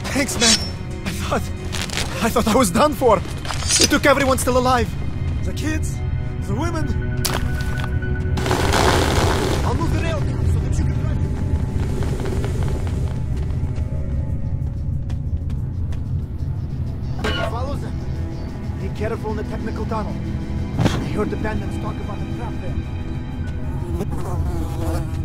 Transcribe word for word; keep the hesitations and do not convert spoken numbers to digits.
Thanks, man. I thought... I thought I was done for. They took everyone still alive. The kids, the women. I'll move the rail so that you can drive. Follow them. Be careful in the technical tunnel. I heard the bandits talk about a trap there.